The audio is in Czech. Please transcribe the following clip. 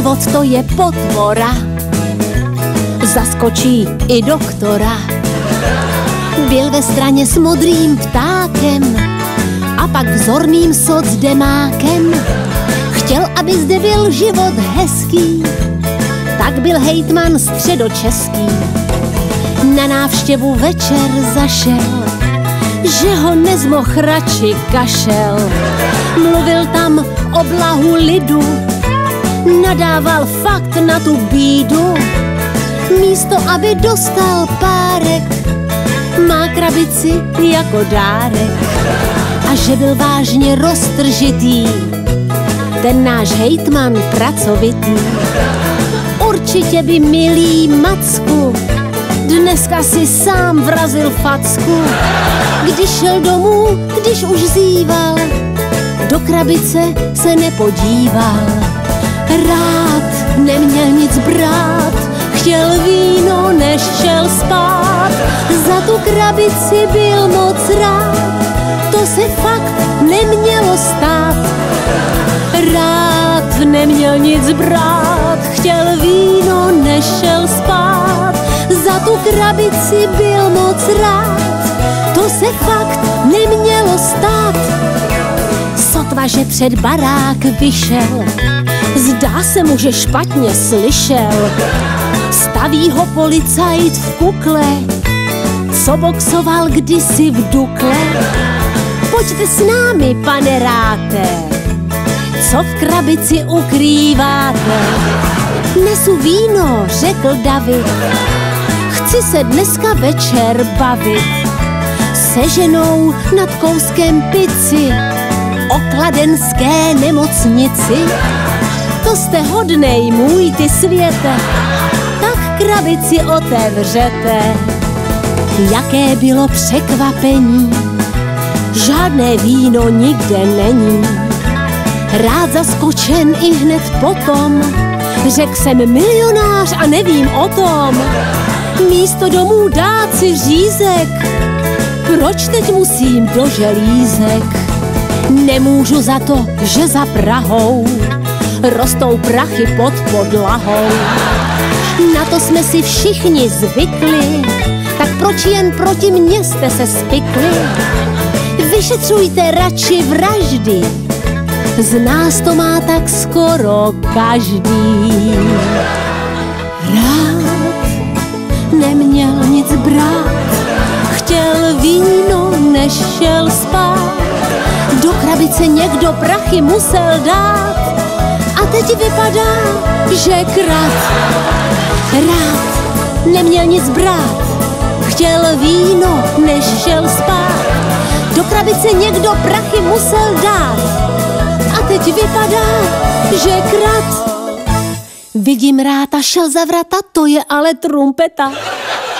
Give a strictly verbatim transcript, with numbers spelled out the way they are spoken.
život to je potvora, zaskočí i doktora. Byl ve straně s modrým ptákem a pak vzorným socdemákem. Chtěl, aby zde byl život hezký, tak byl hejtman středočeský. Na návštěvu večer zašel, že ho nezmohl radši kašel. Mluvil tam o blahu lidu, nadával fakt na tu bídu. Místo, aby dostal párek, má krabici jako dárek. A že byl vážně roztržitý ten náš hejtman pracovitý. Určitě by, milý Macku, dneska si sám vrazil facku. Když šel domů, když už zýval, do krabice se nepodíval. Rád neměl nic brát, chtěl víno, než šel spát. Za tu krabici byl moc rád, to se fakt nemělo stát. Rád neměl nic brát, chtěl víno, než šel spát. Za tu krabici byl moc rád, to se fakt nemělo stát. Sotva, že před barák vyšel, zdá se mu, že špatně slyšel. Staví ho policajt v kukle, co boxoval kdysi v Dukle. Pojďte s námi, pane Ráte, co v krabici ukrýváte? Nesu víno, řekl David, chci se dneska večer bavit. Se ženou nad kouskem pici o kladenské nemocnici. To jste hodnej, můj ty světe, tak krabici otevřete. Jaké bylo překvapení, žádné víno nikde není. Rád zaskočen i hned potom, řekl jsem milionář a nevím o tom. Místo domů dát si řízek, proč teď musím do želízek? Nemůžu za to, že za Prahou rostou prachy pod podlahou. Na to jsme si všichni zvykli, tak proč jen proti mně jste se spikli? Vyšetřujte radši vraždy, z nás to má tak skoro každý. Rád neměl nic brát, chtěl víno, než šel spát. Do krabice někdo prachy musel dát a teď vypadá, že krát. Rád neměl nic brát, chtěl víno, než šel spát. Do krabice někdo prachy musel dát a teď vypadá, že krát. Vidím Ráta, šel za vrata, to je ale trumpeta.